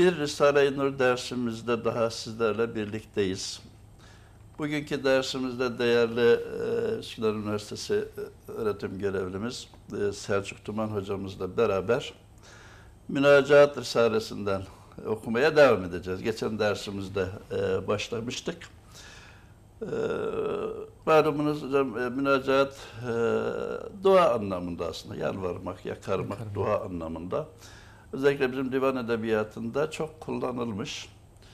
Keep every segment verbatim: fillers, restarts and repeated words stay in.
Bir Risale-i Nur dersimizde daha sizlerle birlikteyiz. Bugünkü dersimizde değerli e, Üsküdar Üniversitesi öğretim görevlimiz e, Selçuk Tuman hocamızla beraber Münacaat Risalesinden okumaya devam edeceğiz. Geçen dersimizde e, başlamıştık. E, malumunuz hocam e, münacaat e, dua anlamında aslında, yalvarmak, yakarmak, yakarmak. Dua anlamında. Özellikle bizim divan edebiyatında çok kullanılmış.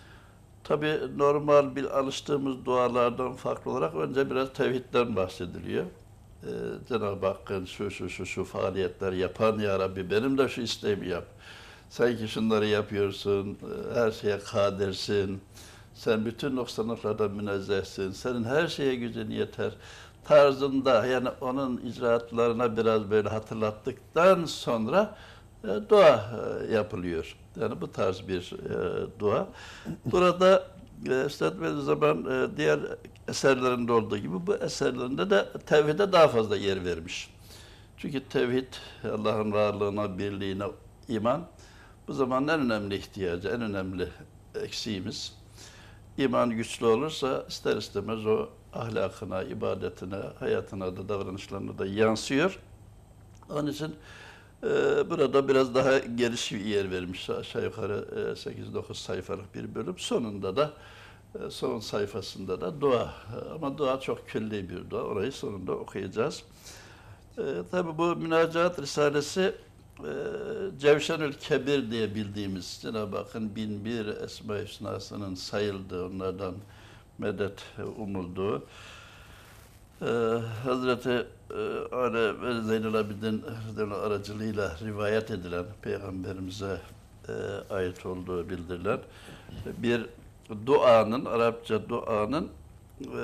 Tabii normal bir alıştığımız dualardan farklı olarak önce biraz tevhidden bahsediliyor. Ee, Cenab-ı Hakk'ın şu şu şu şu faaliyetler yapan ya Rabbi benim de şu isteğimi yap. Sen ki şunları yapıyorsun, her şeye kadirsin. Sen bütün noksanlıklardan münezzehsin. Senin her şeye gücün yeter tarzında, yani onun icraatlarına biraz böyle hatırlattıktan sonra e, dua e, yapılıyor. Yani bu tarz bir e, dua. Burada e, Üstad Bediüzzaman e, diğer eserlerinde olduğu gibi bu eserlerinde de tevhide daha fazla yer vermiş. Çünkü tevhid, Allah'ın varlığına, birliğine iman bu zamanın en önemli ihtiyacı, en önemli eksiğimiz. İman güçlü olursa ister istemez o ahlakına, ibadetine, hayatına da, davranışlarına da yansıyor. Onun için e, burada biraz daha geniş bir yer vermiş. Aşağı yukarı e, sekiz dokuz sayfalık bir bölüm. Sonunda da, e, son sayfasında da dua. Ama dua çok külli bir dua. Orayı sonunda okuyacağız. E, tabii bu Münacaat Risalesi e, Cevşenül Kebir diye bildiğimiz Cenab-ı Hakk'ın bin bir Esma-i Hüsna'sının sayıldığı, onlardan medet umulduğu, Ee, Hazreti e, Ali ve Zeynel Abidin aracılığıyla rivayet edilen, Peygamberimize e, ait olduğu bildirilen bir duanın, Arapça duanın e,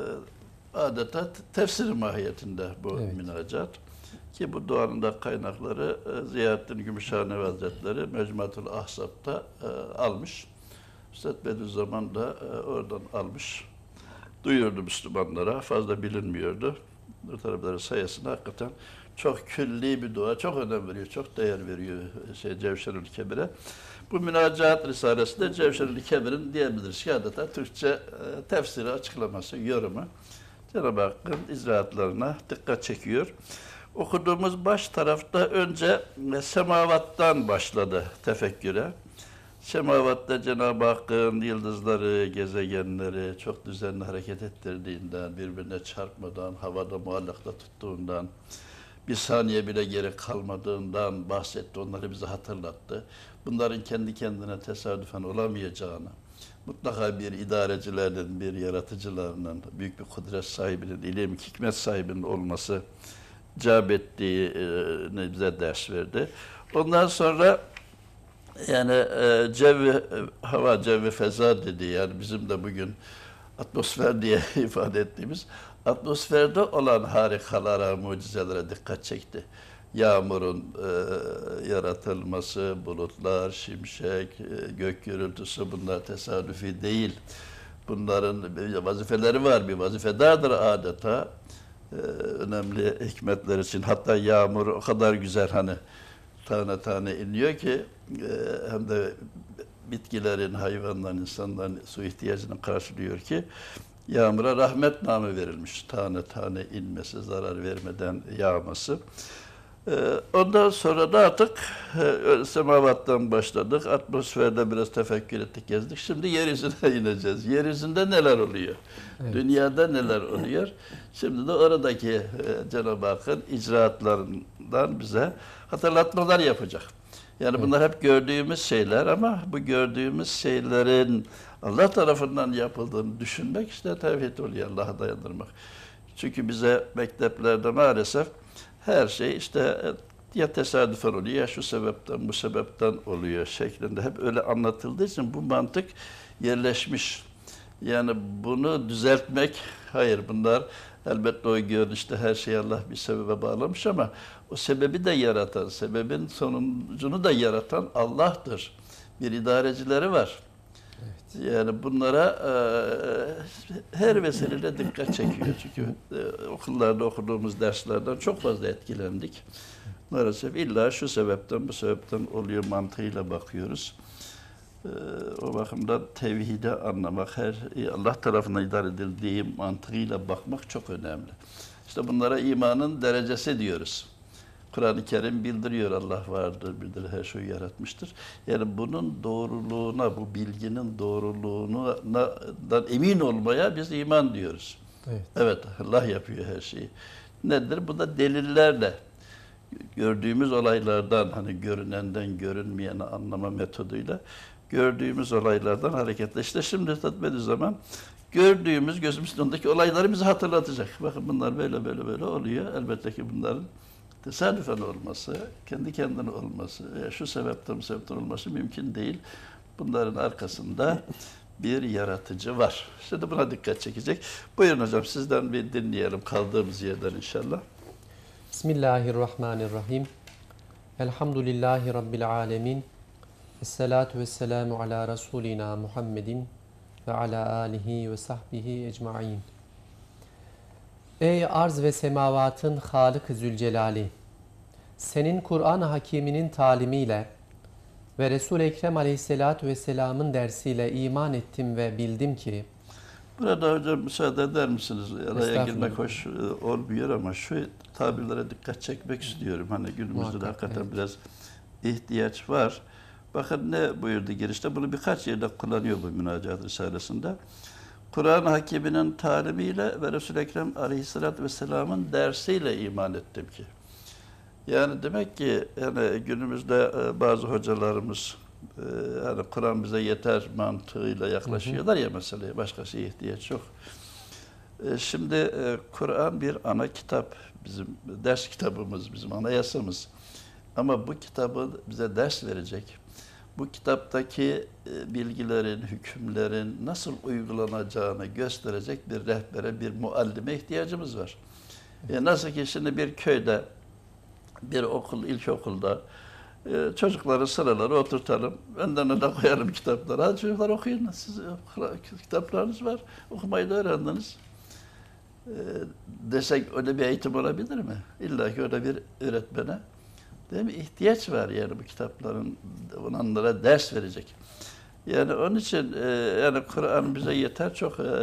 adeta tefsiri mahiyetinde bu evet. münacat. Ki bu duanın da kaynakları e, Ziyaettin Gümüşhanevi Hazretleri Mecmuatul Ahzab'da e, almış. Üstad Bediüzzaman da e, oradan almış. Duyuyordu Müslümanlara, fazla bilinmiyordu. Bu tarafları sayesinde hakikaten çok külli bir dua, çok önem veriyor, çok değer veriyor şey, Cevşenül Kebir'e. Bu Münacaat Risalesi de Cevşenül Kebir'in diyebiliriz ki adeta Türkçe e, tefsiri, açıklaması, yorumu. Cenab-ı Hakk'ın icraatlarına dikkat çekiyor. Okuduğumuz baş tarafta önce semavattan başladı tefekküre. Semavatta Cenab-ı Hakk'ın yıldızları, gezegenleri çok düzenli hareket ettirdiğinden, birbirine çarpmadan, havada muallakta tuttuğundan, bir saniye bile geri kalmadığından bahsetti, onları bize hatırlattı. Bunların kendi kendine tesadüfen olamayacağını, mutlaka bir idarecilerinin, bir yaratıcılarının, büyük bir kudret sahibinin, ilim, hikmet sahibinin olması icap ettiğini bize ders verdi. Ondan sonra yani e, cevvi, e, hava, cevvi, feza dedi. Yani bizim de bugün atmosfer diye ifade ettiğimiz atmosferde olan harikalara, mucizelere dikkat çekti. Yağmurun e, yaratılması, bulutlar, şimşek, e, gök gürültüsü bunlar tesadüfi değil. Bunların vazifeleri var, bir vazifedardır adeta. E, önemli hikmetler için. Hatta yağmur o kadar güzel hani tane tane iniyor ki e, hem de bitkilerin, hayvanların, insanların su ihtiyacını karşılıyor ki yağmura rahmet namı verilmiş. Tane tane inmesi, zarar vermeden yağması. E, ondan sonra da artık e, semavattan başladık. Atmosferde biraz tefekkür ettik, gezdik. Şimdi yeryüzüne ineceğiz. Yeryüzünde neler oluyor? Evet. Dünyada neler oluyor? Şimdi de oradaki e, Cenab-ı Hakk'ın icraatlarından bize hatırlatmalar yapacak. Yani evet. bunlar hep gördüğümüz şeyler ama bu gördüğümüz şeylerin Allah tarafından yapıldığını düşünmek işte tevhid oluyor, Allah'a dayandırmak. Çünkü bize mekteplerde maalesef her şey işte ya tesadüfen oluyor ya şu sebepten bu sebepten oluyor şeklinde hep öyle anlatıldığı için bu mantık yerleşmiş. Yani bunu düzeltmek, hayır bunlar elbette o görünüşte her şeyi Allah bir sebebe bağlamış ama o sebebi de yaratan, sebebin sonucunu da yaratan Allah'tır. Bir idarecileri var. Evet. Yani bunlara e, her vesileyle dikkat çekiyor. Çünkü e, okullarda okuduğumuz derslerden çok fazla etkilendik. Maalesef illa şu sebepten bu sebepten oluyor mantığıyla bakıyoruz. Ee, o bakımdan tevhidi anlamak, her Allah tarafından idare edildiği mantığıyla bakmak çok önemli. İşte bunlara imanın derecesi diyoruz. Kur'an-ı Kerim bildiriyor, Allah vardır, bildirir, her şeyi yaratmıştır. Yani bunun doğruluğuna, bu bilginin doğruluğundan emin olmaya biz iman diyoruz. Evet. Evet, Allah yapıyor her şeyi. Nedir? Bu da delillerle, gördüğümüz olaylardan, hani görünenden görünmeyeni anlama metoduyla, gördüğümüz olaylardan hareketle. İşte şimdi tatbediği zaman gördüğümüz, gözümüzün önündeki olayları bize hatırlatacak. Bakın bunlar böyle böyle böyle oluyor. Elbette ki bunların tesadüfen olması, kendi kendine olması veya şu sebepten bu sebepten olması mümkün değil. Bunların arkasında bir yaratıcı var. Şimdi buna dikkat çekecek. Buyurun hocam, sizden bir dinleyelim kaldığımız yerden inşallah. Bismillahirrahmanirrahim. Elhamdülillahi Rabbil alemin. Esselatu vesselamu ala Resulina Muhammedin ve ala alihi ve sahbihi ecmain. Ey arz ve semavatın Halık-ı Zülcelali! Senin Kur'an-ı Hakîm'inin talimiyle ve Resul-i Ekrem Aleyhisselatü Vesselam'ın dersiyle iman ettim ve bildim ki... Burada hocam müsaade eder misiniz? Araya girmek hoş olmuyor ama şu tabirlere dikkat çekmek istiyorum. Hani günümüzde Muhakkak, de hakikaten evet. biraz ihtiyaç var. Bakın ne buyurdu girişte? Bunu birkaç yerde kullanıyor bu Münacat Risalesi'nde. Kur'an-ı Hakîm'inin talimiyle ve Resul-i Ekrem Aleyhisselatü Vesselam'ın dersiyle iman ettim ki. Yani demek ki yani günümüzde bazı hocalarımız yani Kur'an bize yeter mantığıyla yaklaşıyorlar ya meseleye. Başkası ihtiyaç yok. Şimdi Kur'an bir ana kitap. Bizim ders kitabımız, bizim anayasamız. Ama bu kitabı bize ders verecek. Bu kitaptaki bilgilerin, hükümlerin nasıl uygulanacağını gösterecek bir rehbere, bir muallime ihtiyacımız var. E nasıl ki şimdi bir köyde, bir okul, ilkokulda e, çocukları sıraları oturtalım, önlerine de koyalım kitapları. Hadi çocuklar okuyun, siz kitaplarınız var, okumayı da öğrendiniz. E, desek öyle bir eğitim olabilir mi? İlla ki öyle bir öğretmene. Değil mi? İhtiyaç var yani bu kitapların onlara ders verecek. Yani onun için e, yani Kur'an bize yeter çok e,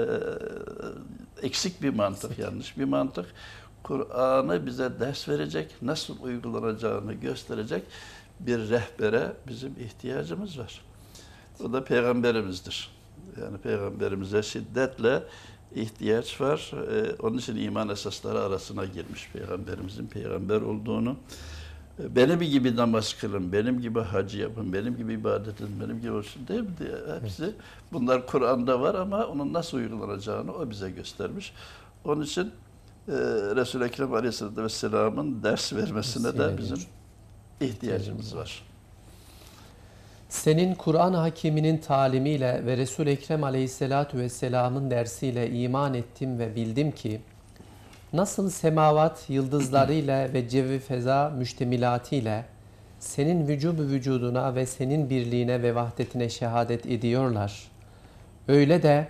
eksik bir mantık, yanlış bir mantık. Kur'an'ı bize ders verecek, nasıl uygulanacağını gösterecek bir rehbere bizim ihtiyacımız var. O da Peygamberimizdir. Yani Peygamberimize şiddetle ihtiyaç var. E, onun için iman esasları arasına girmiş Peygamberimizin peygamber olduğunu. Benim gibi namaz kılın, benim gibi hacı yapın, benim gibi ibadet edin, benim gibi olsun değil mi diye hepsi. Bunlar Kur'an'da var ama onun nasıl uygulanacağını o bize göstermiş. Onun için e, Resul-i Ekrem Aleyhisselatü Vesselam'ın ders vermesine de bizim ihtiyacımız var. Senin Kur'an-ı Hakîm'inin talimiyle ve Resul-i Ekrem Aleyhisselatü Vesselam'ın dersiyle iman ettim ve bildim ki nasıl semavat yıldızlarıyla ve cevvi feza müştemilatiyle senin vücubu vücuduna ve senin birliğine ve vahdetine şehadet ediyorlar. Öyle de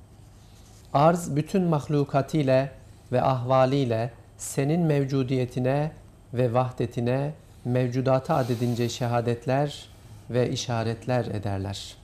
arz bütün mahlukatiyle ve ahvaliyle senin mevcudiyetine ve vahdetine mevcudatı adedince şehadetler ve işaretler ederler.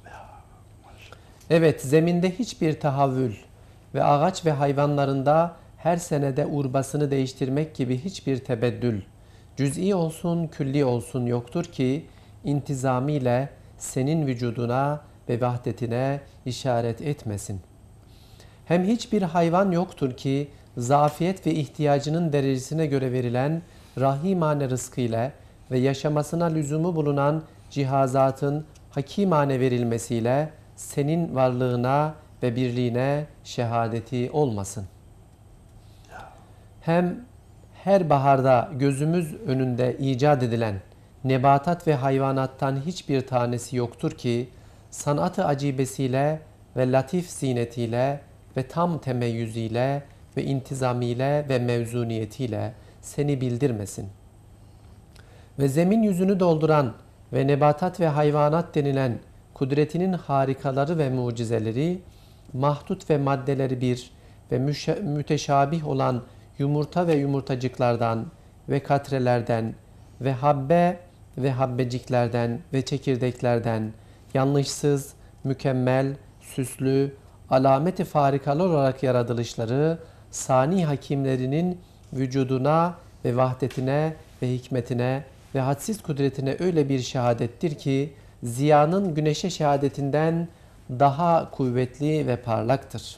Evet, zeminde hiçbir tahavvül ve ağaç ve hayvanlarında her senede urbasını değiştirmek gibi hiçbir tebeddül, cüz'i olsun, külli olsun yoktur ki intizamiyle senin vücuduna ve vahdetine işaret etmesin. Hem hiçbir hayvan yoktur ki zafiyet ve ihtiyacının derecesine göre verilen rahimane rızkıyla ve yaşamasına lüzumu bulunan cihazatın hakimane verilmesiyle senin varlığına ve birliğine şehadeti olmasın. Hem her baharda gözümüz önünde icat edilen nebatat ve hayvanattan hiçbir tanesi yoktur ki sanat-ı acibesiyle ve latif zinetiyle ve tam temeyyüzüyle ve intizamiyle ve mevzuniyetiyle seni bildirmesin. Ve zemin yüzünü dolduran ve nebatat ve hayvanat denilen kudretinin harikaları ve mucizeleri, mahdut ve maddeleri bir ve müteşabih olan yumurta ve yumurtacıklardan ve katrelerden ve habbe ve habbeciklerden ve çekirdeklerden yanlışsız, mükemmel, süslü, alameti farikalı olarak yaratılışları, sani hakimlerinin vücuduna ve vahdetine ve hikmetine ve hadsiz kudretine öyle bir şehadettir ki, ziyanın güneşe şehadetinden daha kuvvetli ve parlaktır.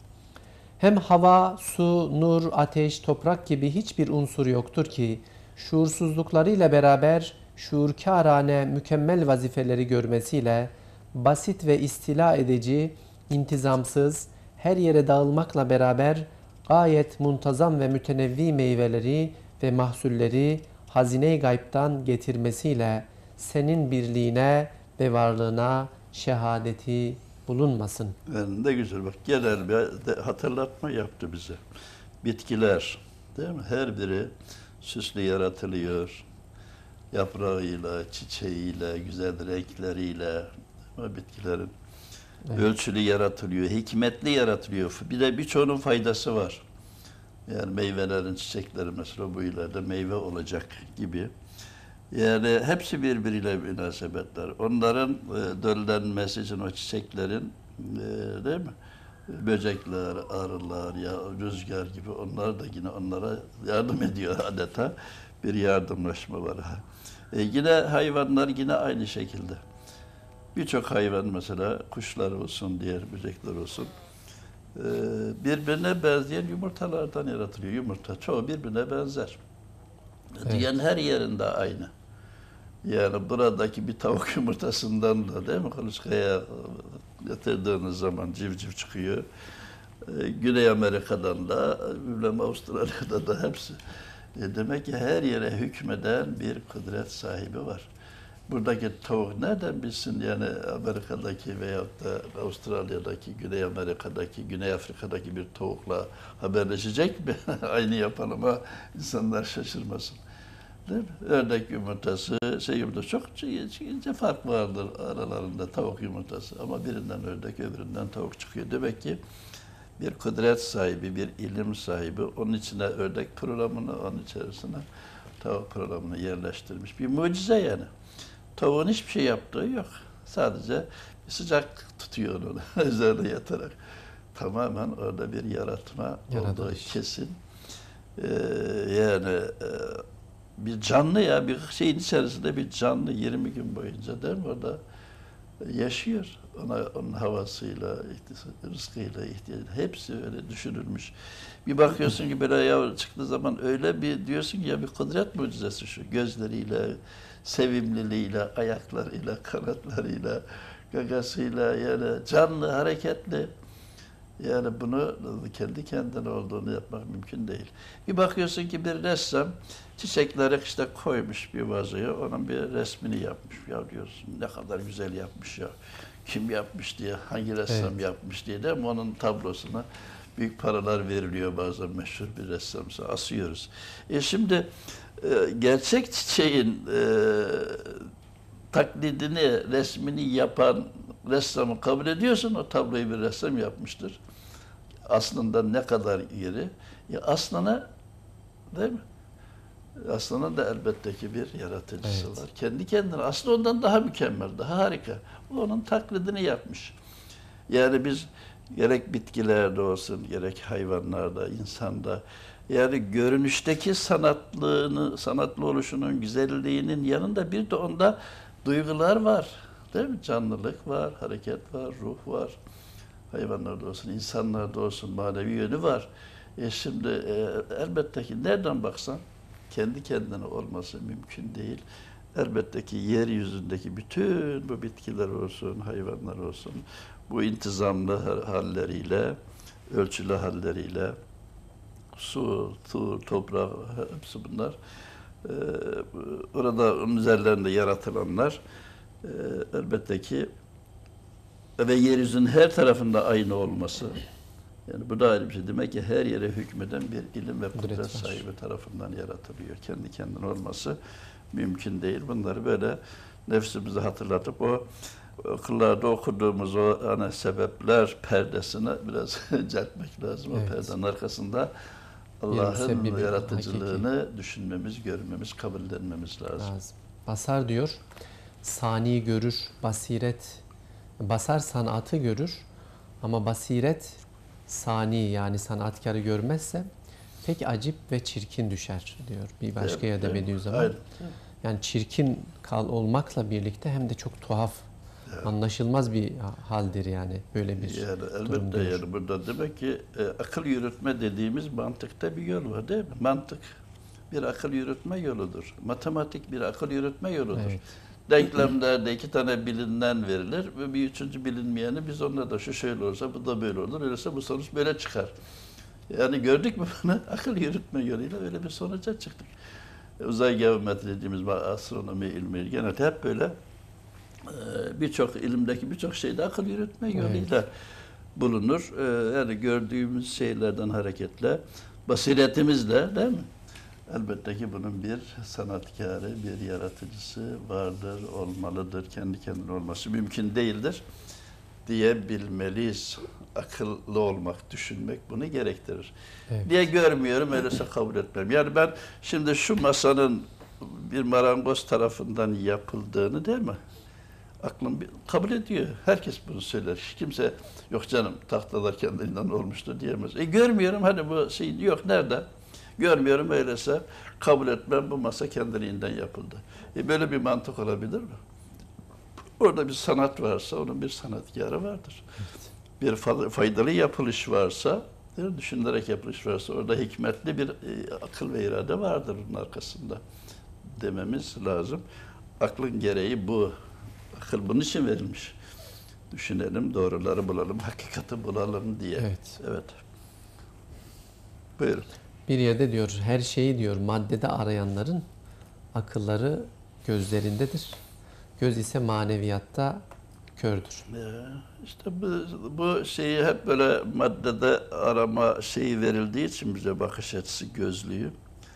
Hem hava, su, nur, ateş, toprak gibi hiçbir unsur yoktur ki, şuursuzluklarıyla beraber şuurkârane mükemmel vazifeleri görmesiyle, basit ve istila edici, intizamsız, her yere dağılmakla beraber gayet muntazam ve mütenevvi meyveleri ve mahsulleri hazine-i gaybtan getirmesiyle senin birliğine ve varlığına şehadeti bulunmasın. Yani ne güzel bak, genel bir de hatırlatma yaptı bize. Bitkiler, değil mi? Her biri süslü yaratılıyor. Yaprağıyla, çiçeğiyle, güzel renkleriyle, ama bitkilerin evet. ölçülü yaratılıyor, hikmetli yaratılıyor. Bir de birçoğunun faydası var. Yani meyvelerin, çiçeklerin mesela bu ileride meyve olacak gibi. Yani hepsi birbiriyle münasebetler. Onların e, döllenmesi için o çiçeklerin e, değil mi? Böcekler, arılar, ya rüzgar gibi onlar da yine onlara yardım ediyor adeta. Bir yardımlaşma var. E, yine hayvanlar yine aynı şekilde. Birçok hayvan mesela kuşlar olsun, diğer böcekler olsun e, birbirine benzeyen yumurtalardan yaratılıyor. Yumurta çoğu birbirine benzer. Evet. Dünyanın her yerinde aynı. Yani buradaki bir tavuk yumurtasından da değil mi kuluçkaya yatırdığınız zaman civciv çıkıyor. Ee, Güney Amerika'dan da, bilmem Avustralya'da da hepsi. E demek ki her yere hükmeden bir kudret sahibi var. Buradaki tavuk nereden bilsin yani Amerika'daki veyahut da Avustralya'daki, Güney Amerika'daki, Güney Afrika'daki bir tavukla haberleşecek mi? Aynı yapalım ha, insanlar şaşırmasın. Değil mi? Ördek yumurtası, şey yumurtası çok ince fark vardır aralarında tavuk yumurtası ama birinden ördek öbüründen tavuk çıkıyor. Demek ki bir kudret sahibi, bir ilim sahibi onun içine ördek programını, onun içerisine tavuk programını yerleştirmiş. Bir mucize yani. Tavuğun hiçbir şey yaptığı yok. Sadece bir sıcak tutuyor onu üzerine yatarak. Tamamen orada bir yaratma olduğu kesin. Ee, yani e, bir canlı ya, bir şeyin içerisinde bir canlı yirmi gün boyunca değil mi orada yaşıyor. Ona, onun havasıyla, rızkıyla, ihtiyacıyla hepsi öyle düşünülmüş. Bir bakıyorsun ki böyle yavru çıktığı zaman öyle bir diyorsun ki ya bir kudret mucizesi şu. Gözleriyle, sevimliliğiyle, ayaklarıyla, kanatlarıyla, gagasıyla yani canlı, hareketli. Yani bunu kendi kendine olduğunu yapmak mümkün değil. Bir bakıyorsun ki bir ressam çiçekleri işte koymuş bir vazoya, onun bir resmini yapmış. Ya diyorsun ne kadar güzel yapmış ya. Kim yapmış diye, hangi ressam evet. yapmış diye de ama onun tablosuna büyük paralar veriliyor bazen meşhur bir ressamsa asıyoruz. E şimdi e, gerçek çiçeğin e, taklidini, resmini yapan ressamı kabul ediyorsun, o tabloyu bir ressam yapmıştır. Aslında ne kadar iri? Ya aslına değil mi? Aslında da elbette ki bir yaratıcısı evet. var. Kendi kendine aslında ondan daha mükemmel, daha harika. O onun taklidini yapmış. Yani biz gerek bitkilerde olsun, gerek hayvanlarda, insanda yani görünüşteki sanatlığını, sanatlı oluşunun güzelliğinin yanında bir de onda duygular var. Değil mi? Canlılık var, hareket var, ruh var. Hayvanlarda olsun, insanlarda olsun manevi yönü var. E şimdi e, elbette ki nereden baksan kendi kendine olması mümkün değil. Elbette ki yeryüzündeki bütün bu bitkiler olsun, hayvanlar olsun, bu intizamlı halleriyle, ölçülü halleriyle, su, su, toprak, hepsi bunlar. Ee, orada onun üzerlerinde yaratılanlar e, elbette ki ve yeryüzünün her tarafında aynı olması. Yani bu da ayrı bir şey. Demek ki her yere hükmeden bir ilim ve kudret, kudret sahibi tarafından yaratılıyor. Kendi kendine olması mümkün değil. Bunları böyle nefsimize hatırlatıp o okullarda okuduğumuz o hani sebepler perdesine biraz celtmek lazım. Evet. O perdenin arkasında Allah'ın yaratıcılığını hakiki. düşünmemiz, görmemiz, kabullenmemiz lazım. lazım. Basar diyor, sani görür, basiret Basar sanatı görür ama basiret sani yani sanatkarı görmezse pek acip ve çirkin düşer diyor bir başka yerde Bediüzzaman. Aynen. Yani çirkin kal olmakla birlikte hem de çok tuhaf, Evet. anlaşılmaz bir haldir yani böyle bir Yani durum elbette diyor. yani burada demek ki e, akıl yürütme dediğimiz mantıkta bir yol var değil mi? Mantık bir akıl yürütme yoludur. Matematik bir akıl yürütme yoludur. Evet. Denklemlerde iki tane bilinen verilir ve bir üçüncü bilinmeyeni biz onunla da şu şöyle olursa bu da böyle olur. Öyleyse bu sonuç böyle çıkar. Yani gördük mü bunu? Akıl yürütme yoluyla öyle bir sonuca çıktık. Uzay geometri dediğimiz astronomi ilmi genelde hep böyle birçok ilimdeki birçok şeyde akıl yürütme yoluyla evet. bulunur. Yani gördüğümüz şeylerden hareketle, basiretimizle değil mi? Elbette ki bunun bir sanatkarı, bir yaratıcısı vardır, olmalıdır. Kendi kendine olması mümkün değildir diyebilmeliyiz. Akıllı olmak, düşünmek bunu gerektirir. Evet. Diye görmüyorum, öyleyse kabul etmem. Yani ben şimdi şu masanın bir marangoz tarafından yapıldığını değil mi? Aklım kabul ediyor. Herkes bunu söyler. Hiç kimse yok canım tahtalar kendiliğinden olmuştu diyemez. E görmüyorum hani bu şey yok nerede? Görmüyorum öyleyse kabul etmem bu masa kendiliğinden yapıldı. E böyle bir mantık olabilir mi? Orada bir sanat varsa onun bir sanatkarı vardır. Evet. Bir faydalı yapılış varsa, düşünülerek yapılış varsa orada hikmetli bir e, akıl ve irade vardır bunun arkasında dememiz lazım. Aklın gereği bu. Akıl bunun için verilmiş. Düşünelim, doğruları bulalım, hakikati bulalım diye. Evet. Evet. Buyurun. Bir yerde diyor, her şeyi diyor maddede arayanların akılları gözlerindedir. Göz ise maneviyatta kördür. Ya, işte bu, bu şeyi hep böyle maddede arama şeyi verildiği için bize bakış açısı gözlüğü.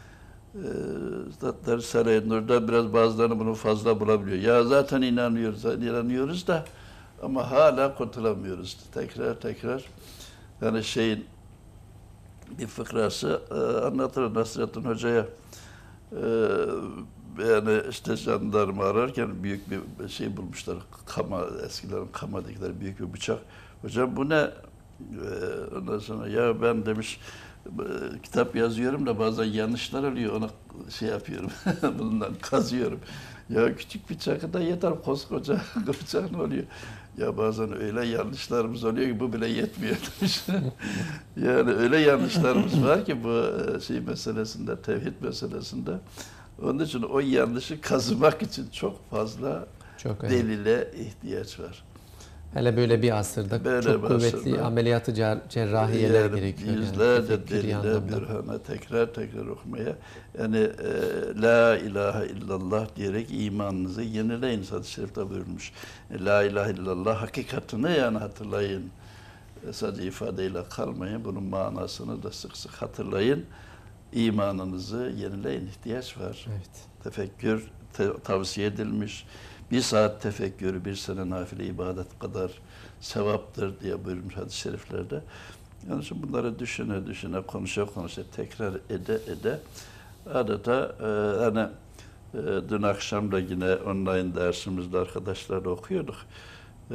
Üstadlar Saray Nur'da biraz bazılarını bunu fazla bulabiliyor. Ya zaten inanıyoruz, inanıyoruz da ama hala kurtulamıyoruz. Tekrar tekrar yani şeyin bir fıkrası e, anlatır Nasrettin Hoca'ya. E, yani işte jandarma ararken büyük bir şey bulmuşlar. Kama, eskilerin kama dedikleri büyük bir bıçak. Hocam bu ne? E, ondan sonra ya ben demiş kitap yazıyorum da bazen yanlışlar oluyor, ona şey yapıyorum, bundan kazıyorum. Ya küçük bıçak da yeter, koskoca bıçak ne oluyor? Ya bazen öyle yanlışlarımız oluyor ki bu bile yetmiyor demiş. Yani öyle yanlışlarımız var ki bu şey meselesinde, tevhid meselesinde. Onun için o yanlışı kazımak için çok fazla çok delile ihtiyaç var. Hele böyle bir asırda böyle çok kuvvetli asırda, ameliyatı cerrahiyeler yani gerekiyor. Yüzlerce yani, delile, bürhana tekrar tekrar okumaya. Yani e, La ilahe illallah diyerek imanınızı yenileyin. Hadis-i şerifte buyurmuş. E, La ilahe illallah hakikatini yani hatırlayın. E, sadece ifadeyle kalmayın. Bunun manasını da sık sık hatırlayın. İmanınızı yenileyin. İhtiyaç var. Evet. Tefekkür te tavsiye edilmiş. Bir saat tefekkürü bir sene nafile ibadet kadar sevaptır diye buyurmuş hadis-i şeriflerde. Yani şimdi bunları düşüne düşüne, konuşa konuşa, tekrar ede ede adeta e, hani e, dün akşam da yine online dersimizde arkadaşlarla okuyorduk. E,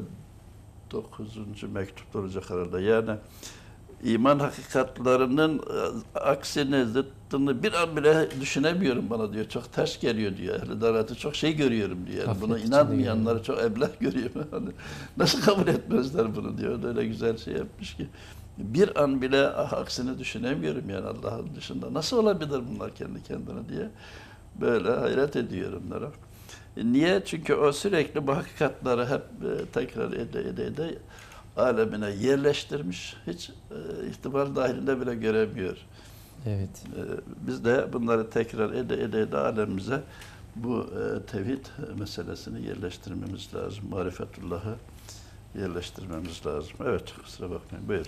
dokuzuncu mektup olacak herhalde. Yani iman hakikatlarının aksini, zıttını bir an bile düşünemiyorum bana diyor. Çok ters geliyor diyor. Ehl-i Dalat'ı çok şey görüyorum diyor. Yani buna inanmayanları çok eblah görüyorum. Hani nasıl kabul etmezler bunu diyor. Öyle güzel şey yapmış ki. Bir an bile aksini düşünemiyorum yani Allah'ın dışında. Nasıl olabilir bunlar kendi kendine diye. Böyle hayret ediyorum onlara. Niye? Çünkü o sürekli bu hakikatları hep tekrar ede ede ede alemine yerleştirmiş, hiç e, ihtimal dahilinde bile göremiyor. Evet. E, biz de bunları tekrar ede ede ede alemimize bu e, tevhid meselesini yerleştirmemiz lazım. Marifetullah'ı yerleştirmemiz lazım. Evet, kusura bakmayın. Buyurun.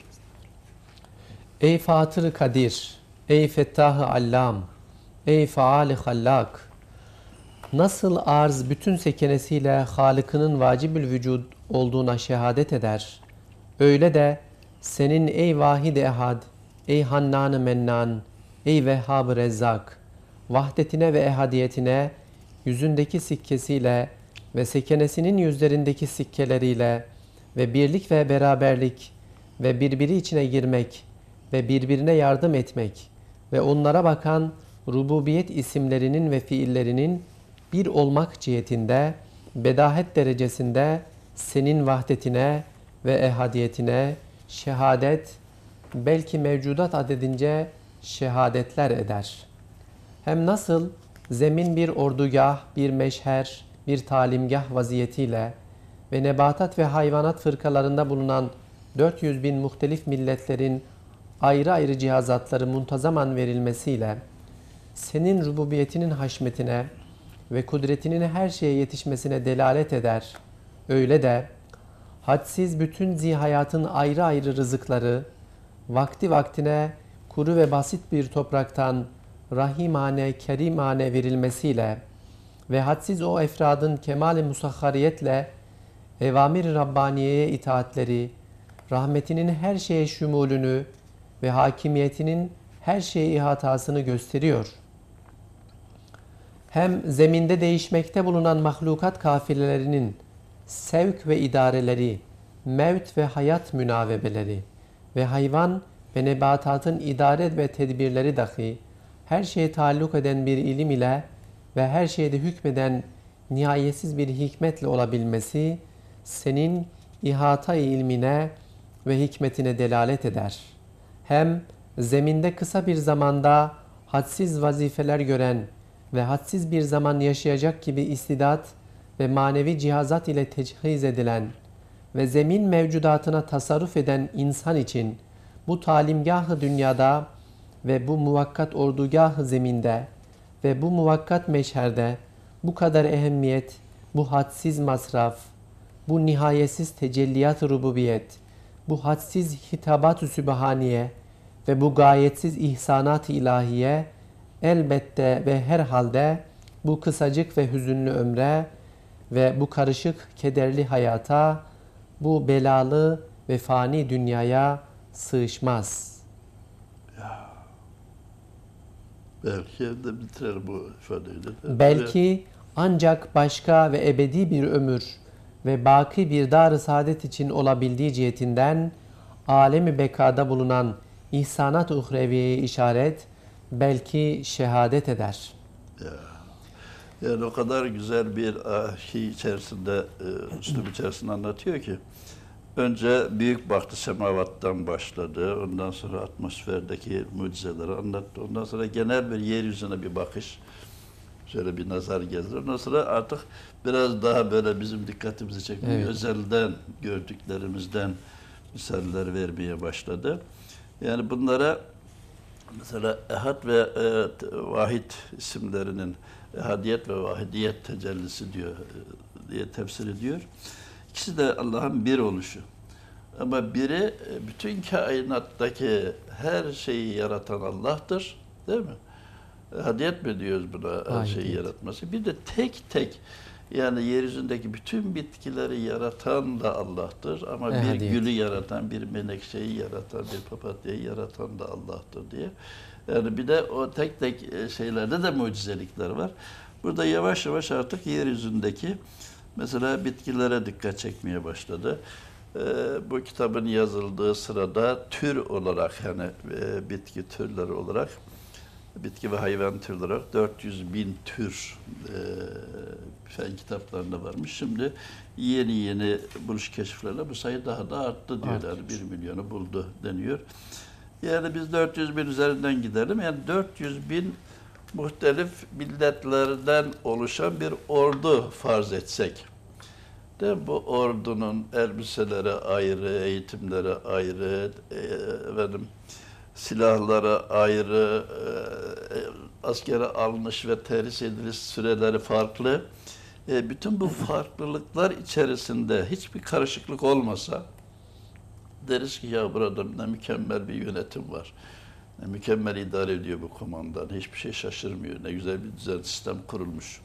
Ey Fatır-ı Kadir, ey Fettah-ı Allam, ey Faal-i Hallak, nasıl arz bütün sekenesiyle Halık'ının vacibül vücud olduğuna şehadet eder, öyle de senin ey Vahid-i Ehad, ey Hannan-ı Mennan, ey Vehhab-ı Rezzak, vahdetine ve ehadiyetine yüzündeki sikkesiyle ve sekenesinin yüzlerindeki sikkeleriyle ve birlik ve beraberlik ve birbiri içine girmek ve birbirine yardım etmek ve onlara bakan rububiyet isimlerinin ve fiillerinin bir olmak cihetinde, bedahet derecesinde senin vahdetine ve ehadiyetine şehadet, belki mevcudat adedince şehadetler eder. Hem nasıl zemin bir ordugah, bir meşher, bir talimgah vaziyetiyle ve nebatat ve hayvanat fırkalarında bulunan dört yüz bin muhtelif milletlerin ayrı ayrı cihazatları muntazaman verilmesiyle senin rububiyetinin haşmetine ve kudretinin her şeye yetişmesine delalet eder. Öyle de hadsiz bütün zihayatın ayrı ayrı rızıkları vakti vaktine kuru ve basit bir topraktan rahimane, kerimane verilmesiyle ve hadsiz o efradın kemal-i musahhariyetle evamir-i Rabbaniye'ye itaatleri, rahmetinin her şeye şumulünü ve hakimiyetinin her şeye ihatasını gösteriyor. Hem zeminde değişmekte bulunan mahlukat kafilelerinin sevk ve idareleri, mevt ve hayat münavebeleri ve hayvan ve nebatatın idare ve tedbirleri dahi her şeye taalluk eden bir ilim ile ve her şeyde hükmeden nihayetsiz bir hikmetle olabilmesi senin ihata ilmine ve hikmetine delalet eder. Hem zeminde kısa bir zamanda hadsiz vazifeler gören ve hadsiz bir zaman yaşayacak gibi istidat ve manevi cihazat ile teçhiz edilen ve zemin mevcudatına tasarruf eden insan için bu talimgah-ı dünyada ve bu muvakkat ordugah-ı zeminde ve bu muvakkat meşherde bu kadar ehemmiyet, bu hadsiz masraf, bu nihayetsiz tecelliyat-ı rububiyet, bu hadsiz hitabat-ı sübhaniye ve bu gayetsiz ihsanat-ı ilahiye elbette ve herhalde bu kısacık ve hüzünlü ömre ve bu karışık kederli hayata, bu belalı ve fani dünyaya sığışmaz. Belki de bitirelim bu ifadeyi de. Belki ancak başka ve ebedi bir ömür ve baki bir dar-ı saadet için olabildiği cihetinden alemi bekada bulunan ihsanat-ı uhreviyeye işaret, belki şehadet eder. Ya. Yani o kadar güzel bir şey içerisinde, e, üslup içerisinde anlatıyor ki, önce büyük baktı semavattan başladı, ondan sonra atmosferdeki mucizeleri anlattı, ondan sonra genel bir yeryüzüne bir bakış, şöyle bir nazar gezdi, ondan sonra artık biraz daha böyle bizim dikkatimizi çekmeye, evet, özelden gördüklerimizden misaller vermeye başladı. Yani bunlara mesela ehad ve e, vahid isimlerinin ehadiyet ve vahidiyet tecellisi diyor diye tefsir ediyor. İkisi de Allah'ın bir oluşu. Ama biri bütün kainattaki her şeyi yaratan Allah'tır. Değil mi? Ehadiyet mi diyoruz buna, her şeyi yaratması? Bir de tek tek, yani yeryüzündeki bütün bitkileri yaratan da Allah'tır. Ama ehadiyet, bir gülü yaratan, bir menekşeyi yaratan, bir papatyayı yaratan da Allah'tır diye. Yani bir de o tek tek şeylerde de mucizelikler var. Burada yavaş yavaş artık yeryüzündeki mesela bitkilere dikkat çekmeye başladı. Ee, bu kitabın yazıldığı sırada tür olarak, yani e, bitki türleri olarak, bitki ve hayvan türleri olarak dört yüz bin tür e, fen kitaplarında varmış. Şimdi yeni yeni buluş keşiflerle bu sayı daha da arttı diyor. Yani bir milyonu buldu deniyor. Yani biz dört yüz bin üzerinden gidelim. Yani dört yüz bin muhtelif milletlerden oluşan bir ordu farz etsek. De bu ordunun elbiseleri ayrı, eğitimleri ayrı, e, efendim, silahları ayrı, e, askere alınış ve terhis ediliş süreleri farklı. E, bütün bu farklılıklar içerisinde hiçbir karışıklık olmasa, deriz ki ya burada ne mükemmel bir yönetim var. Ne mükemmel idare ediyor bu komandan. Hiçbir şey şaşırmıyor. Ne güzel bir düzen sistem kurulmuş.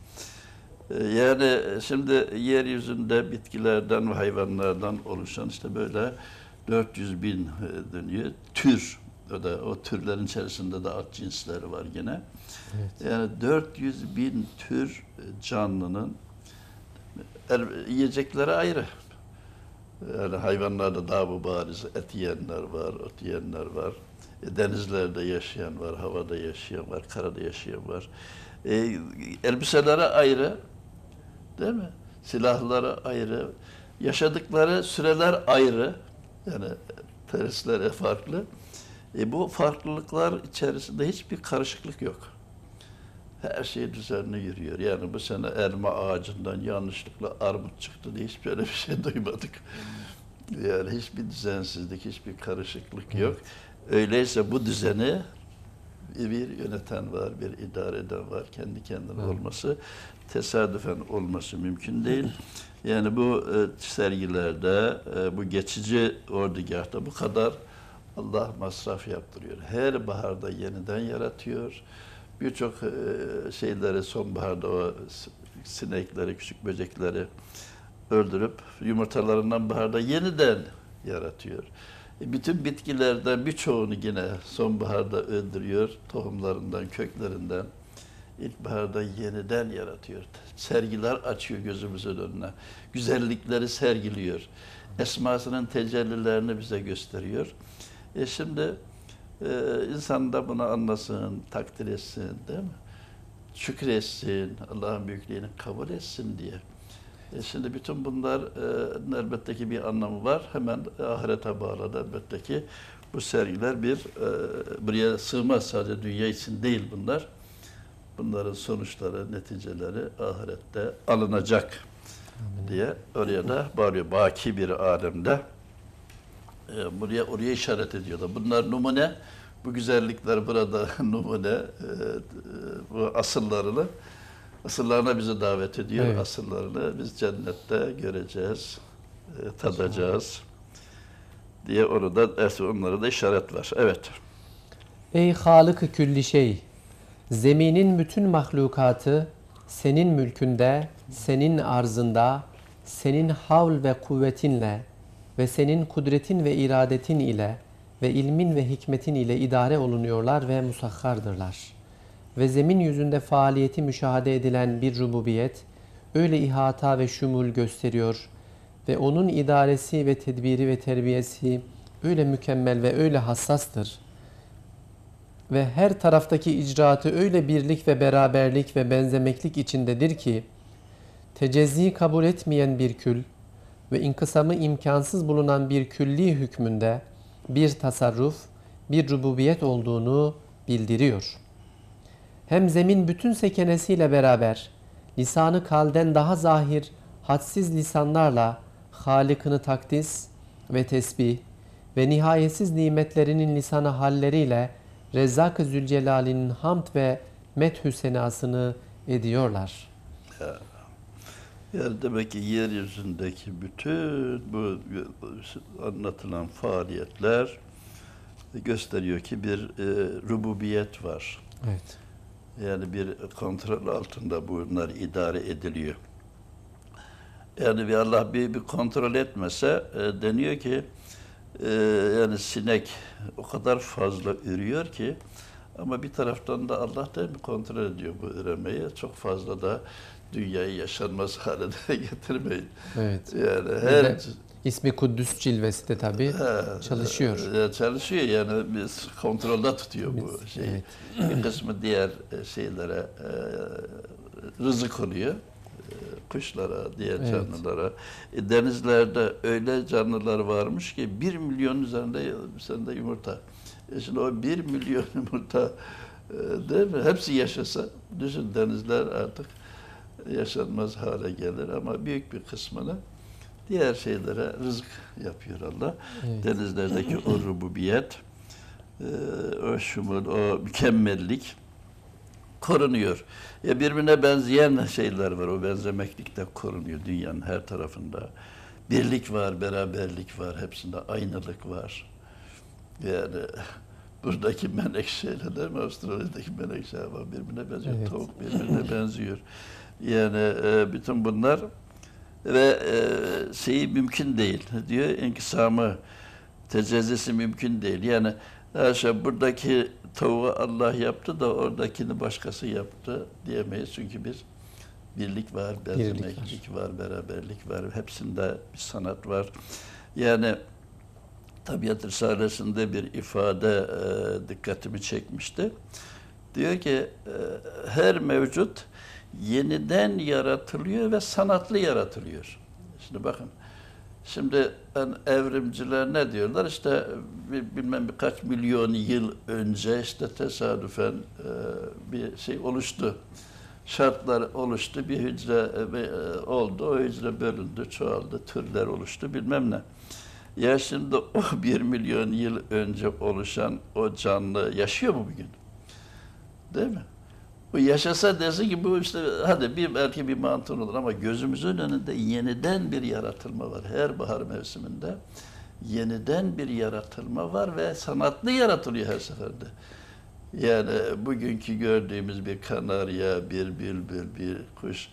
Yani şimdi yeryüzünde bitkilerden ve hayvanlardan oluşan işte böyle dört yüz bin dönüyor. Tür. O da o türlerin içerisinde de at cinsleri var gene. Evet. Yani dört yüz bin tür canlının el, yiyecekleri ayrı. Yani hayvanlarda daha bu bariz. Et yiyenler var, ot yiyenler var. E, denizlerde yaşayan var, havada yaşayan var, karada yaşayan var. E, elbiseleri ayrı, değil mi? Silahları ayrı. Yaşadıkları süreler ayrı. Yani teröristleri farklı. E, bu farklılıklar içerisinde hiçbir karışıklık yok. Her şey düzenli yürüyor. Yani bu sene elma ağacından yanlışlıkla armut çıktı diye hiç böyle bir şey duymadık. Yani hiçbir düzensizlik, hiçbir karışıklık yok. Öyleyse bu düzeni bir yöneten var, bir idare eden var. Kendi kendine olması, tesadüfen olması mümkün değil. Yani bu e, sergilerde, e, bu geçici ordugahta bu kadar Allah masraf yaptırıyor. Her baharda yeniden yaratıyor. Birçok e, şeyleri sonbaharda o sinekleri, küçük böcekleri öldürüp yumurtalarından baharda yeniden yaratıyor. E, bütün bitkilerden birçoğunu yine sonbaharda öldürüyor. Tohumlarından, köklerinden. İlkbaharda yeniden yaratıyor. Sergiler açıyor gözümüzün önüne. Güzellikleri sergiliyor. Esmasının tecellilerini bize gösteriyor. E şimdi e, insan da bunu anlasın, takdir etsin, değil mi? Şükretsin, Allah'ın büyüklüğünü kabul etsin diye. E şimdi bütün bunlar e, elbette ki bir anlamı var. Hemen ahirete bağlı elbette ki bu sergiler bir e, buraya sığmaz, sadece dünya için değil bunlar. Bunların sonuçları, neticeleri ahirette alınacak diye oraya da bağırıyor. Baki bir alemde e, buraya oraya işaret ediyorlar. Bunlar numune, bu güzellikler burada numune, e, e, bu asıllarını, asıllarına bizi davet ediyor. Evet. Asıllarını biz cennette göreceğiz, e, tadacağız diye orada onlara da işaret var. Evet. Ey Halık-ı külli şey! Zeminin bütün mahlukatı senin mülkünde, senin arzında, senin havl ve kuvvetinle ve senin kudretin ve iradetin ile ve ilmin ve hikmetin ile idare olunuyorlar ve musakhardırlar. Ve zemin yüzünde faaliyeti müşahede edilen bir rububiyet öyle ihata ve şumul gösteriyor ve onun idaresi ve tedbiri ve terbiyesi öyle mükemmel ve öyle hassastır. Ve her taraftaki icraatı öyle birlik ve beraberlik ve benzemeklik içindedir ki, tecezzi kabul etmeyen bir kül ve inkısamı imkansız bulunan bir külli hükmünde bir tasarruf, bir rububiyet olduğunu bildiriyor. Hem zemin bütün sekenesiyle beraber, lisanı kalden daha zahir, hadsiz lisanlarla Halık'ını takdis ve tesbih ve nihayetsiz nimetlerinin lisanı halleriyle Rezzak-ı Zülcelal'in hamd ve methü senasını ediyorlar. Ya, yani demek ki yeryüzündeki bütün bu anlatılan faaliyetler gösteriyor ki bir e, rububiyet var. Evet. Yani bir kontrol altında bunlar idare ediliyor. Yani bir Allah bir, bir kontrol etmese e, deniyor ki e, yani sinek o kadar fazla ürüyor ki ama bir taraftan da Allah da bir kontrol ediyor bu üremeyi. Çok fazla da dünyayı yaşanmaz hale de getirmeyin. Evet. Yani her ismi Kuddüs cilvesi de tabii çalışıyor. E, çalışıyor yani biz kontrolde tutuyor bu Biz, şeyi. evet. Bir kısmı diğer şeylere e, rızık oluyor. Kuşlara, diğer Evet. canlılara. E, denizlerde öyle canlılar varmış ki bir milyon üzerinde üzerinde yumurta. E şimdi o bir milyon yumurta e, değil mi? Hepsi yaşasa, düşün denizler artık yaşanmaz hale gelir ama büyük bir kısmını diğer şeylere rızık yapıyor Allah. Evet. Denizlerdeki o rububiyet, e, o şumul, o mükemmellik korunuyor. Ya birbirine benzeyen şeyler var. O benzemeklik de korunuyor dünyanın her tarafında. Birlik var, beraberlik var. Hepsinde aynılık var. Yani buradaki menekşeyle değil mi? Avustralya'daki menekşe var. Birbirine benziyor. Evet. Tavuk birbirine benziyor. Yani e, bütün bunlar ve e, şeyi mümkün değil. Diyor inkısamı, tecezisi mümkün değil. Yani haşa buradaki tavuğu Allah yaptı da oradakini başkası yaptı diyemeyiz. Çünkü biz birlik var, Birlik benzemeklik var. var, beraberlik var. Hepsinde bir sanat var. Yani Tabiat Risalesi'nde bir ifade e, dikkatimi çekmişti. Diyor ki e, her mevcut yeniden yaratılıyor ve sanatlı yaratılıyor. Şimdi bakın, şimdi yani evrimciler ne diyorlar? İşte bilmem birkaç milyon yıl önce işte tesadüfen e, bir şey oluştu. Şartlar oluştu, bir hücre e, oldu, o hücre bölündü, çoğaldı, türler oluştu, bilmem ne. Ya şimdi o bir milyon yıl önce oluşan o canlı yaşıyor mu bugün? Değil mi? Bu yaşasa desin ki bu işte hadi bir belki bir mantığın olur ama gözümüzün önünde yeniden bir yaratılma var. Her bahar mevsiminde yeniden bir yaratılma var ve sanatlı yaratılıyor her seferde. Yani bugünkü gördüğümüz bir kanarya, bir bülbül, bir kuş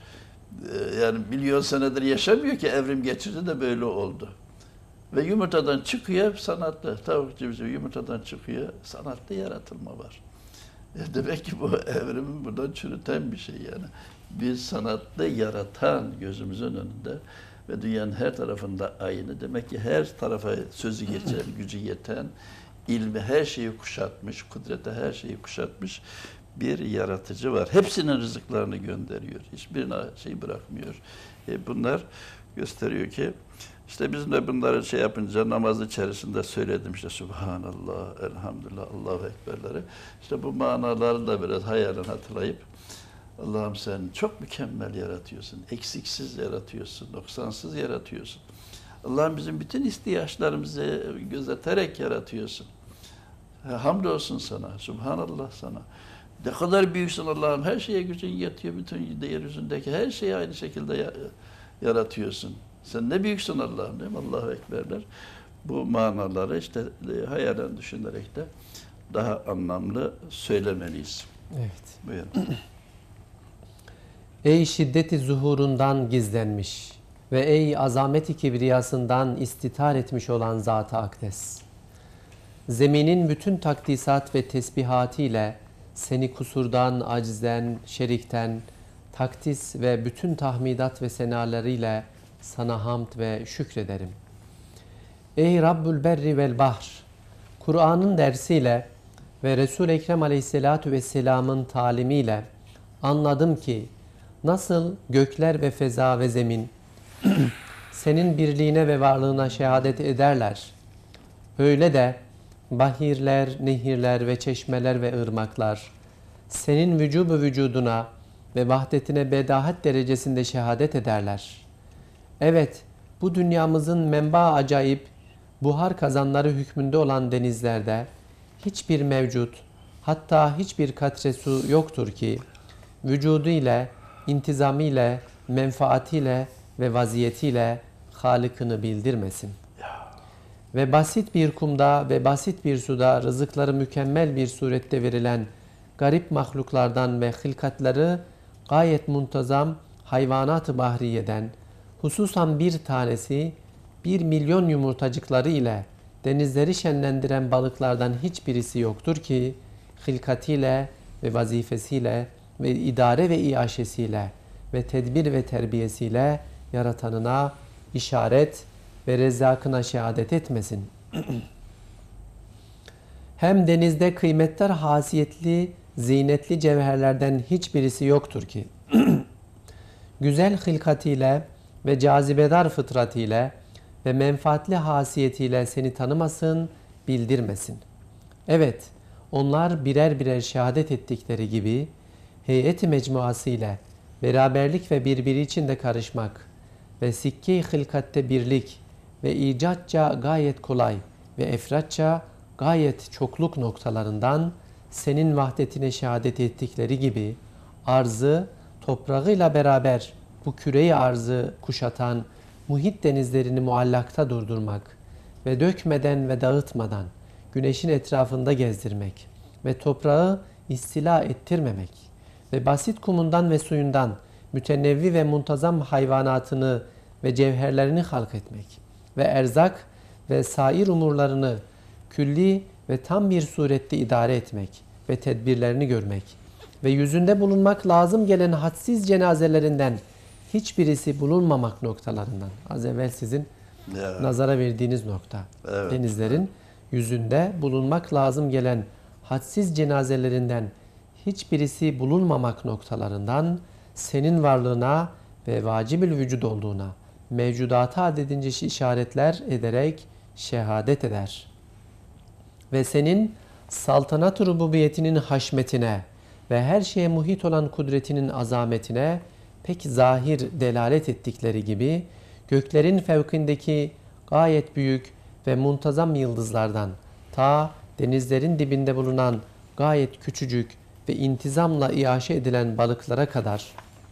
yani milyon senedir yaşamıyor ki, evrim geçirdi de böyle oldu. Ve yumurtadan çıkıyor sanatlı, tavuk civciv yumurtadan çıkıyor, sanatlı yaratılma var. E demek ki bu evrimi buradan çürüten bir şey yani. Bir sanatlı yaratan gözümüzün önünde ve dünyanın her tarafında aynı. Demek ki her tarafa sözü geçen, gücü yeten, ilmi her şeyi kuşatmış, kudrete her şeyi kuşatmış bir yaratıcı var. Hepsinin rızıklarını gönderiyor. Hiçbirine şey bırakmıyor. E bunlar gösteriyor ki İşte biz de bunları şey yapınca namaz içerisinde söyledim işte Subhanallah, Elhamdülillah, Allahu Ekberleri. İşte bu manaları da biraz hayalen hatırlayıp Allah'ım sen çok mükemmel yaratıyorsun, eksiksiz yaratıyorsun, noksansız yaratıyorsun. Allah'ım bizim bütün ihtiyaçlarımızı gözeterek yaratıyorsun. Hamdolsun sana, Subhanallah sana. Ne kadar büyüksün Allah'ım, her şeye gücün yetiyor, bütün yeryüzündeki her şeyi aynı şekilde yaratıyorsun. Sen ne büyüksün Allah'ım, değil mi? Allahu Ekberler. Bu manaları işte e, hayalen düşünerek de daha anlamlı söylemeliyiz. Evet. Buyurun. Ey şiddeti zuhurundan gizlenmiş ve ey azameti kibriyasından istitar etmiş olan Zat-ı Akdes. Zeminin bütün takdisat ve tesbihatiyle seni kusurdan, acizden, şerikten, takdis ve bütün tahmidat ve senalarıyla sana hamd ve şükrederim. Ey Rabbül Berri vel Bahr! Kur'an'ın dersiyle ve Resul-i Ekrem Aleyhisselatü Vesselam'ın talimiyle anladım ki nasıl gökler ve feza ve zemin senin birliğine ve varlığına şehadet ederler. Öyle de bahirler, nehirler ve çeşmeler ve ırmaklar senin vücubu vücuduna ve vahdetine bedahat derecesinde şehadet ederler. Evet, bu dünyamızın menba acayip, buhar kazanları hükmünde olan denizlerde hiçbir mevcut, hatta hiçbir katre su yoktur ki, vücudu ile, intizamiyle, menfaatiyle ve vaziyetiyle Halık'ını bildirmesin. Ve basit bir kumda ve basit bir suda rızıkları mükemmel bir surette verilen garip mahluklardan ve hilkatları gayet muntazam hayvanat-ı bahriyeden, hususan bir tanesi bir milyon yumurtacıkları ile denizleri şenlendiren balıklardan hiçbirisi yoktur ki hilkatiyle ve vazifesiyle ve idare ve iaşesiyle ve tedbir ve terbiyesiyle yaratanına işaret ve rezzakına şehadet etmesin. Hem denizde kıymetler hasiyetli, zinetli cevherlerden hiçbirisi yoktur ki güzel hilkatiyle ve cazibedar fıtratıyla ve menfaatli hasiyetiyle seni tanımasın, bildirmesin. Evet, onlar birer birer şehadet ettikleri gibi heyet-i mecmuası ile beraberlik ve birbiri içinde karışmak ve sikke-i hilkatte birlik ve icatça gayet kolay ve efratça gayet çokluk noktalarından senin vahdetine şehadet ettikleri gibi arzı toprağıyla beraber bu küreyi arzı kuşatan muhit denizlerini muallakta durdurmak ve dökmeden ve dağıtmadan güneşin etrafında gezdirmek ve toprağı istila ettirmemek ve basit kumundan ve suyundan mütenevvi ve muntazam hayvanatını ve cevherlerini halk etmek ve erzak ve sair umurlarını külli ve tam bir surette idare etmek ve tedbirlerini görmek ve yüzünde bulunmak lazım gelen hadsiz cenazelerinden hiçbirisi bulunmamak noktalarından. Az evvel sizin Ya. nazara verdiğiniz nokta. Evet. Denizlerin yüzünde bulunmak lazım gelen hadsiz cenazelerinden hiçbirisi bulunmamak noktalarından senin varlığına ve vacibül vücud olduğuna mevcudata adedince işaretler ederek şehadet eder. Ve senin saltanat-ı rububiyetinin haşmetine ve her şeye muhit olan kudretinin azametine pek zahir delalet ettikleri gibi göklerin fevkindeki gayet büyük ve muntazam yıldızlardan ta denizlerin dibinde bulunan gayet küçücük ve intizamla iaşe edilen balıklara kadar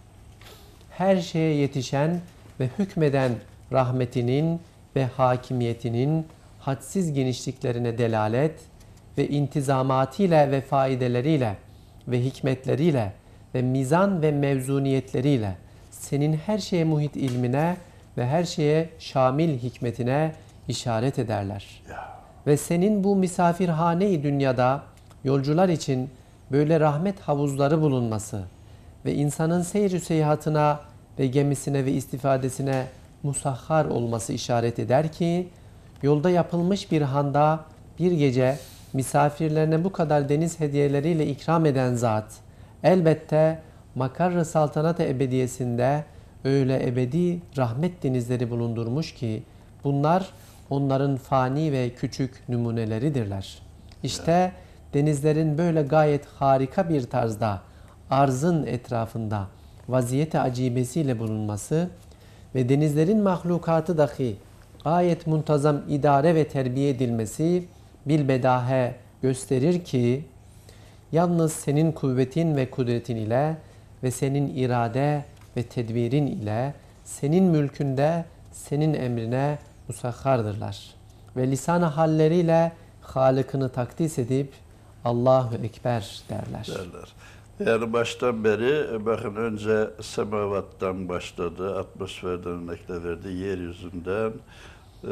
her şeye yetişen ve hükmeden rahmetinin ve hakimiyetinin hadsiz genişliklerine delalet ve intizamatiyle ve faideleriyle ve hikmetleriyle ve mizan ve mevzuniyetleriyle senin her şeye muhit ilmine ve her şeye şamil hikmetine işaret ederler. Ve senin bu misafirhane-i dünyada yolcular için böyle rahmet havuzları bulunması ve insanın seyr-i seyahatına ve gemisine ve istifadesine musahhar olması işaret eder ki, yolda yapılmış bir handa bir gece misafirlerine bu kadar deniz hediyeleriyle ikram eden zat, elbette makarr-ı saltanat-ı ebediyesinde öyle ebedi rahmet denizleri bulundurmuş ki, bunlar onların fani ve küçük numuneleridirler. İşte denizlerin böyle gayet harika bir tarzda arzın etrafında vaziyeti acibesiyle bulunması ve denizlerin mahlukatı dahi gayet muntazam idare ve terbiye edilmesi bilbedahe gösterir ki yalnız senin kuvvetin ve kudretin ile ve senin irade ve tedbirin ile senin mülkünde senin emrine musahhardırlar. Ve lisan-ı halleriyle Halık'ını takdis edip Allahu Ekber derler. derler. Yani baştan beri bakın önce semavattan başladı, atmosferden örnekler verdi, yeryüzünden e,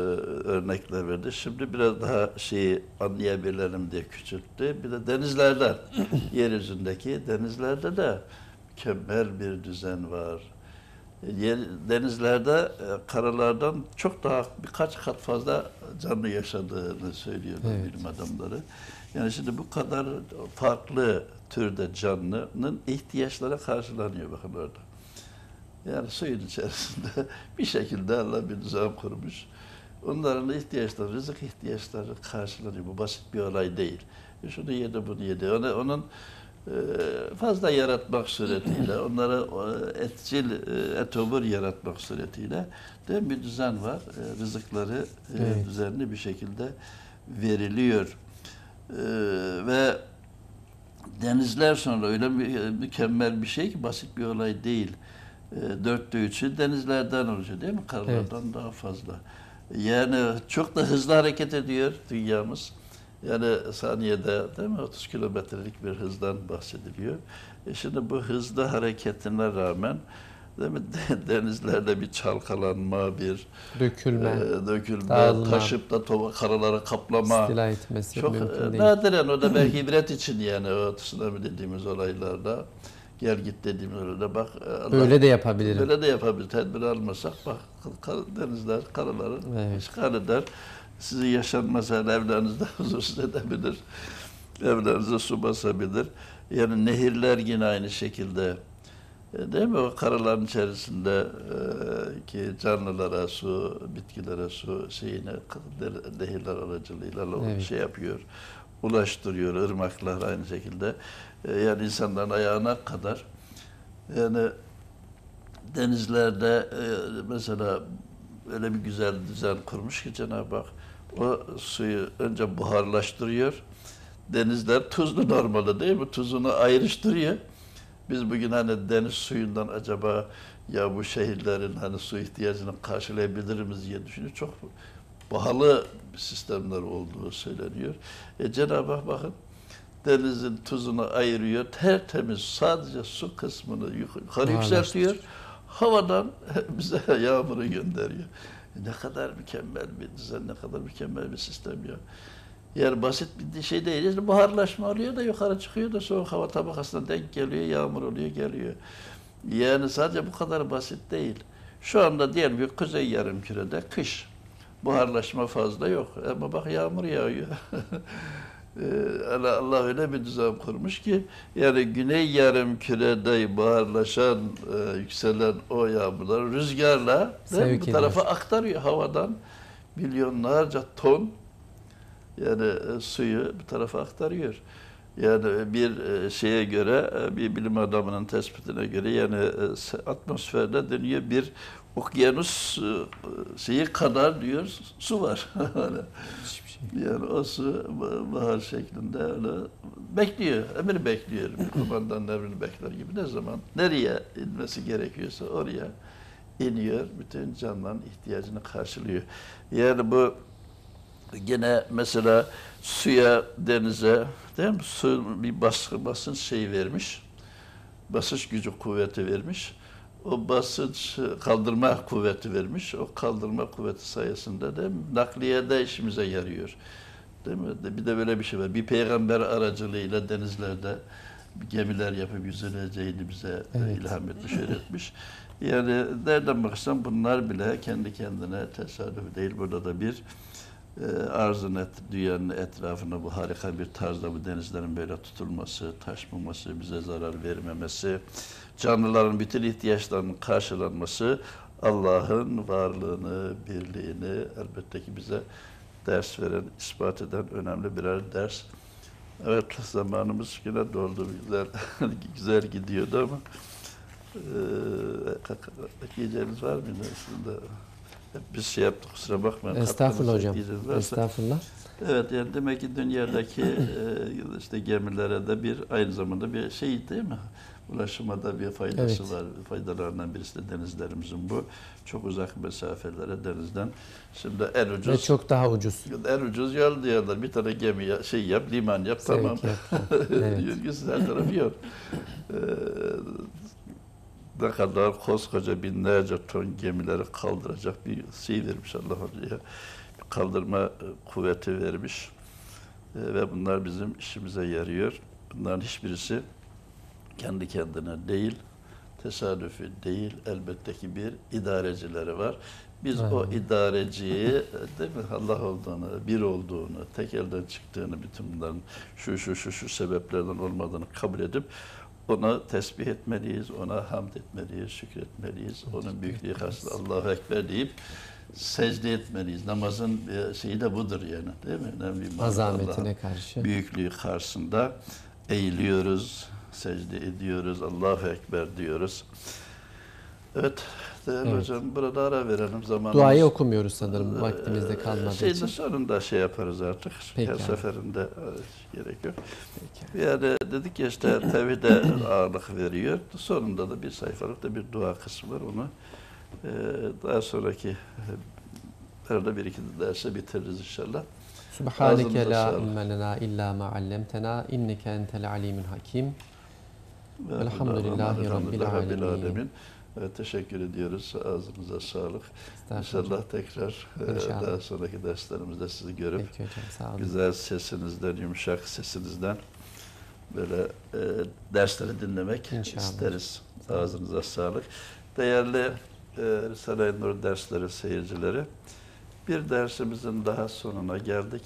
örnekler verdi. Şimdi biraz daha şeyi anlayabilelim diye küçülttü. Bir de denizlerden, yeryüzündeki denizlerde de mükemmel bir düzen var. Yer, denizlerde e, karalardan çok daha birkaç kat fazla canlı yaşadığını söylüyorlar Evet. bilim adamları. Yani şimdi bu kadar farklı türde canlının ihtiyaçlara karşılanıyor bakın orada. Yani suyun içerisinde bir şekilde Allah bir düzen kurmuş. Onların ihtiyaçları, rızık ihtiyaçları karşılanıyor. Bu basit bir olay değil. E şunu yedi, bunu yedi. Onu, onun e, fazla yaratmak suretiyle, onlara e, etçil, e, etobur yaratmak suretiyle de bir düzen var. E, rızıkları e, Evet. düzenli bir şekilde veriliyor. E, ve denizler sonra öyle mü- mükemmel bir şey ki basit bir olay değil. E, dörtte üçü denizlerden oluşuyor değil mi? Karlardan daha fazla. Yani çok da hızlı hareket ediyor dünyamız. Yani saniyede değil mi otuz kilometrelik bir hızdan bahsediliyor. E şimdi bu hızlı hareketine rağmen değil mi denizlerde bir çalkalanma, bir Dökülme, e, dökülme, dağılma, taşıp da tova, karalara kaplama. istila etmesi Çok mümkün e, değil. nadiren o da belki ibret için yani o tsunami dediğimiz olaylarda, gel git dediğimiz olaylarda bak Allah, Böyle de yapabilirim. böyle de yapabilir. Tedbir almasak bak kar, denizler karaları Evet. işgal eder. Sizi yaşanmaz hal evlerinizde huzursuz edebilir. Evlerinize su basabilir. Yani nehirler yine aynı şekilde. E, Değil mi? O karaların içerisinde e, ki canlılara su, bitkilere su şeyine nehirler aracılığıyla Evet. şey yapıyor, ulaştırıyor. Irmaklar aynı şekilde. E, yani insanların ayağına kadar. Yani denizlerde e, mesela öyle bir güzel düzen kurmuş ki Cenab-ı Hak o suyu önce buharlaştırıyor. Denizler tuzlu normalde değil mi? Tuzunu ayrıştırıyor. Biz bugün hani deniz suyundan acaba ya bu şehirlerin hani su ihtiyacını karşılayabilir miyiz diye düşünüyor. Çok pahalı sistemler olduğu söyleniyor. E Cenab-ı Hak bakın denizin tuzunu ayırıyor. Tertemiz sadece su kısmını yukarı yükseltiyor. Havadan bize yağmuru gönderiyor. E ne kadar mükemmel bir düzen, ne kadar mükemmel bir sistem ya. Yani basit bir şey değil. İşte buharlaşma oluyor da yukarı çıkıyor da soğuk hava tabakasına denk geliyor, yağmur oluyor, geliyor. Yani sadece bu kadar basit değil. Şu anda diyelim ki kuzey yarımkürede kış. Buharlaşma fazla yok. Ama bak yağmur yağıyor. Allah öyle bir düzen kurmuş ki yani güney yarımkürede buharlaşan, e, yükselen o yağmurlar rüzgarla bu tarafa aktarıyor havadan milyonlarca ton yani e, suyu bu tarafa aktarıyor. Yani bir e, şeye göre, e, bir bilim adamının tespitine göre yani e, atmosferde dönüyor bir okyanus e, şeyi kadar diyor su var. Yani o su bahar şeklinde öyle bekliyor, emir bekliyor. Bir kumandanın emrini bekler gibi ne zaman nereye inmesi gerekiyorsa oraya iniyor. Bütün canlıların ihtiyacını karşılıyor. Yani bu gene mesela suya, denize değil mi? Su bir baskı, basınç şeyi vermiş. Basınç gücü kuvveti vermiş. O basınç kaldırma kuvveti vermiş. O kaldırma kuvveti sayesinde de nakliyede işimize yarıyor. Değil mi? Bir de böyle bir şey var. Bir peygamber aracılığıyla denizlerde gemiler yapıp yüzüleceğini bize evet. ilham etmiş, öğretmiş. Yani nereden baksan bunlar bile kendi kendine tesadüf değil. Burada da bir e, arzın et, dünyanın etrafında bu harika bir tarzda bu denizlerin böyle tutulması, taşmaması, bize zarar vermemesi, canlıların bütün ihtiyaçlarının karşılanması, Allah'ın varlığını, birliğini elbette ki bize ders veren, ispat eden önemli birer ders. Evet, zamanımız yine doldu, güzel, güzel gidiyordu ama e, diyeceğiniz var mıydı aslında? Biz şey yaptık, kusura bakmayın. Estağfurullah hocam, estağfurullah. Evet, yani demek ki dünyadaki e, işte gemilere de bir aynı zamanda bir şey değil mi? Ulaşıma da bir faydası evet. var. Faydalarından birisi de denizlerimizin bu. Çok uzak mesafelere denizden. Şimdi en ucuz. Ve çok daha ucuz. En ucuz yol diyorlar. Bir tane gemi ya, şey yap, liman yap, Sevk tamam. Yürgüsüz her tarafı yok. Ee, ne kadar koskoca binlerce ton gemileri kaldıracak bir şey vermiş Allah oraya. Kaldırma kuvveti vermiş. Ee, ve bunlar bizim işimize yarıyor. Bunların hiçbirisi kendi kendine değil, tesadüfi değil, elbette ki bir idarecileri var. Biz Aynen. o idareciyi, değil mi, Allah olduğunu, bir olduğunu, tek elden çıktığını, bütün bunların şu şu şu şu sebeplerden olmadığını kabul edip ona tesbih etmeliyiz, ona hamd etmeliyiz, şükretmeliyiz. Onun büyüklüğü karşısında Allahu Ekber deyip secde etmeliyiz. Namazın şeyi de budur yani, değil mi? Önemli azametine karşı. Büyüklüğü karşısında eğiliyoruz, secde ediyoruz, Allahu Ekber diyoruz. Evet, değerli evet. hocam, burada ara verelim zamanımız. Duayı okumuyoruz sanırım, vaktimizde kalmadığı Şeyin için. Sonunda şey yaparız artık, Peki her abi. seferinde gerek yok. Peki. Yani dedik ya işte tevhide ağırlık veriyor, sonunda da bir sayfalıkta bir dua kısmı var, onu daha sonraki herhalde bir iki derse bitiririz inşallah. Subhaneke la ilme lena illa ma allamtena inneke entel alimul hakim. Elhamdülillahi rabbil alamin. Evet, teşekkür ediyoruz. Ağzınıza sağlık. İnşallah tekrar İnşallah. daha sonraki derslerimizde sizi görüp Peki hocam, sağ olun. güzel sesinizden, yumuşak sesinizden böyle e, dersleri dinlemek İnşallah. isteriz. Ağzınıza sağlık. Değerli e, Risale-i Nur dersleri seyircileri, bir dersimizin daha sonuna geldik.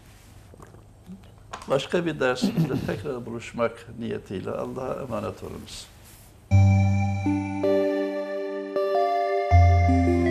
Başka bir dersimizde tekrar buluşmak niyetiyle Allah'a emanet olunuz.